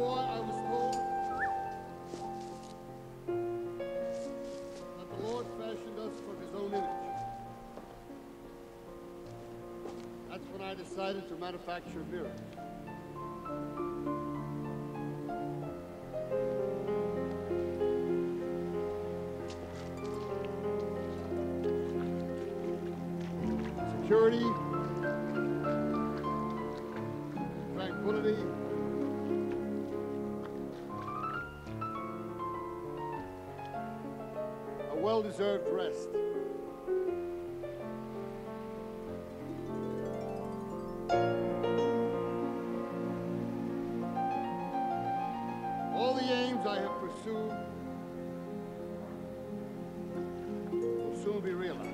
boy, I was told that the Lord fashioned us for his own image. That's when I decided to manufacture mirrors. Security, tranquility, a well-deserved rest. All the aims I have pursued will soon be realized.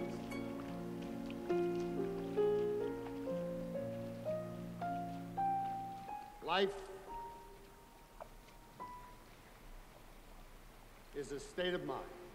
Life is a state of mind.